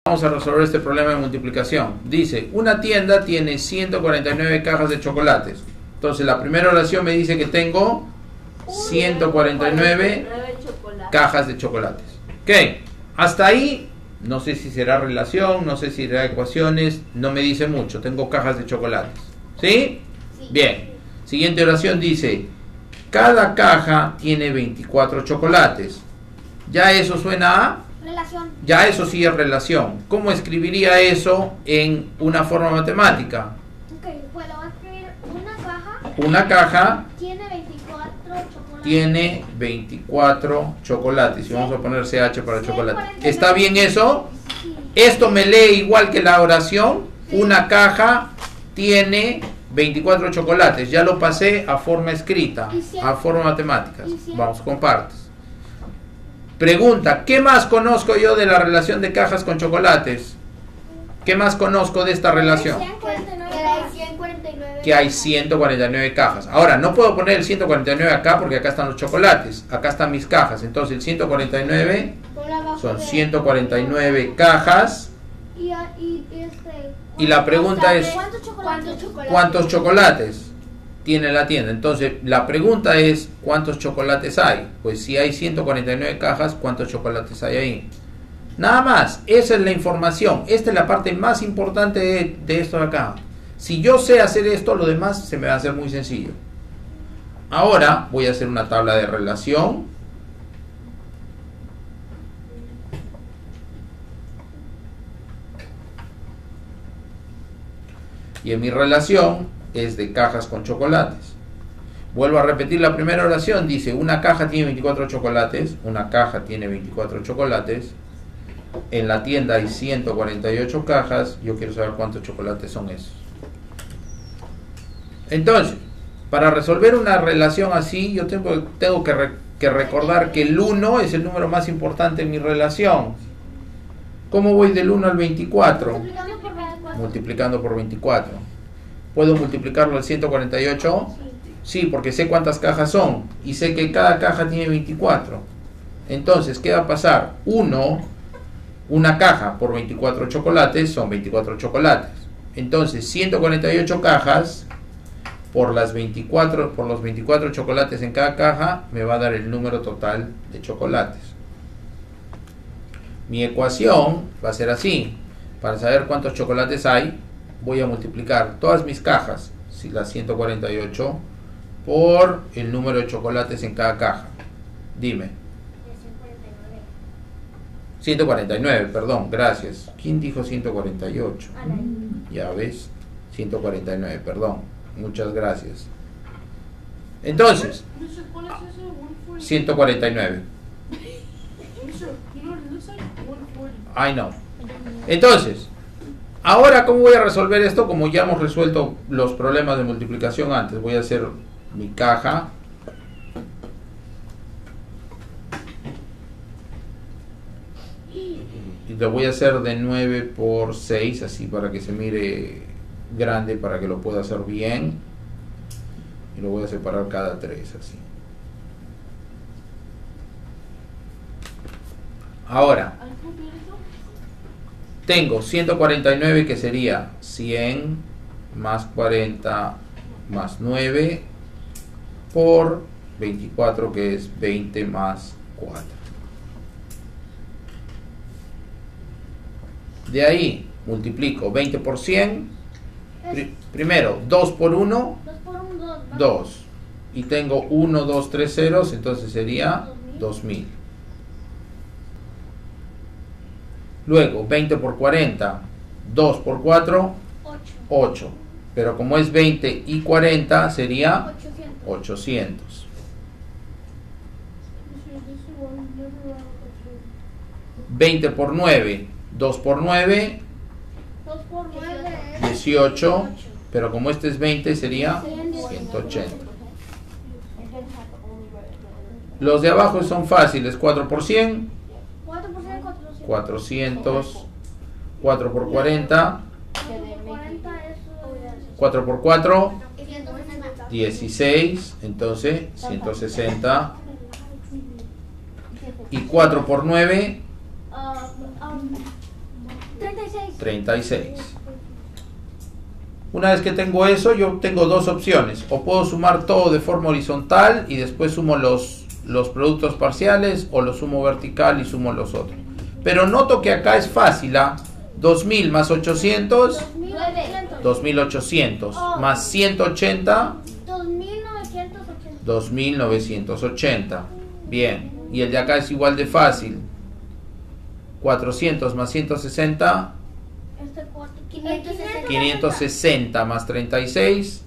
Vamos a resolver este problema de multiplicación. Dice, una tienda tiene 149 cajas de chocolates. Entonces la primera oración me dice que tengo 149 cajas de chocolates. Ok, hasta ahí no sé si será relación, no sé si será ecuaciones, no me dice mucho. Tengo cajas de chocolates. ¿Sí? Sí. Bien. Siguiente oración dice, cada caja tiene 24 chocolates. Ya eso suena a... Relación. Ya eso sí es relación. ¿Cómo escribiría eso en una forma matemática? Ok, pues lo voy a escribir. Una caja tiene 24 chocolates. tiene 24 chocolates. Y vamos a poner CH para chocolate. 149. ¿Está bien eso? Sí. Esto me lee igual que la oración. Sí. Una caja tiene 24 chocolates. Ya lo pasé a forma escrita, ¿Y si- a forma matemática. y si- Vamos con partes. Pregunta, ¿qué más conozco yo de la relación de cajas con chocolates? ¿Qué más conozco de esta relación? 149. Que hay 149 cajas. Ahora, no puedo poner el 149 acá porque acá están los chocolates. Acá están mis cajas. Entonces el 149 son 149 cajas. Y la pregunta es, ¿cuántos chocolates tiene la tienda? Entonces la pregunta es, ¿cuántos chocolates hay? Pues si hay 149 cajas, ¿cuántos chocolates hay ahí? Nada más, esa es la información. Esta es la parte más importante de esto de acá. Si yo sé hacer esto, lo demás se me va a hacer muy sencillo. Ahora voy a hacer una tabla de relación. Y en mi relación es de cajas con chocolates. Vuelvo a repetir la primera oración. Dice, una caja tiene 24 chocolates. Una caja tiene 24 chocolates. En la tienda hay 148 cajas. Yo quiero saber cuántos chocolates son esos. Entonces, para resolver una relación así, yo tengo que recordar que el 1 es el número más importante en mi relación. ¿Cómo voy del 1 al 24? Multiplicando por 24. ¿Puedo multiplicarlo al 148? Sí, porque sé cuántas cajas son y sé que cada caja tiene 24. Entonces, ¿qué va a pasar? Una caja por 24 chocolates son 24 chocolates. Entonces, 148 cajas por los 24 chocolates en cada caja me va a dar el número total de chocolates. Mi ecuación va a ser así. Para saber cuántos chocolates hay, voy a multiplicar todas mis cajas, si las 148, por el número de chocolates en cada caja. Dime. 149, perdón, gracias. ¿Quién dijo 148? Ya ves, 149, perdón. Muchas gracias. Entonces, 149. I know. Entonces, ahora, ¿cómo voy a resolver esto? Como ya hemos resuelto los problemas de multiplicación antes, voy a hacer mi caja. Y lo voy a hacer de 9 por 6, así para que se mire grande, para que lo pueda hacer bien. Y lo voy a separar cada 3, así. Ahora, tengo 149 que sería 100 más 40 más 9 por 24 que es 20 más 4. De ahí multiplico 20 por 100. Primero 2 por 1, 2. Y tengo 1, 2, 3 ceros, entonces sería 2000. Luego 20 por 40, 2 por 4, 8. Pero como es 20 y 40 sería 800. 20 por 9, 2 por 9, 18. Pero como este es 20 sería 180. Los de abajo son fáciles. 4 por 100, 400. 4 por 40, 4 por 4, 16. Entonces 160. Y 4 por 9, 36. 36. Una vez que tengo eso, yo tengo dos opciones. O puedo sumar todo de forma horizontal y después sumo los productos parciales, o lo sumo vertical y sumo los otros. Pero noto que acá es fácil, ¿ah? 2000 más 800, 2800 más 180, 2980. 2980. Bien. Y el de acá es igual de fácil. 400 más 160, 560. 560 más 36,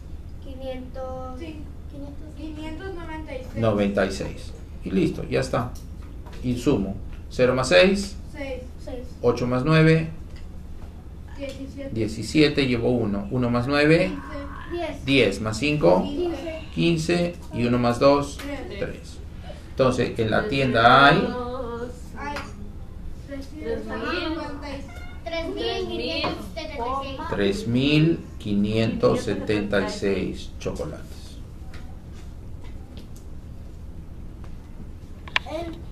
596. 96. Y listo, ya está. Y sumo. 0 más 6, 6. 8 más 9, 17. 17, llevo 1. 1 más 9, 15. 10 más 5, 15. Y 1 más 2, 3. 3. Entonces, en la tienda hay Hay 356. 3576. 3.576 chocolates. El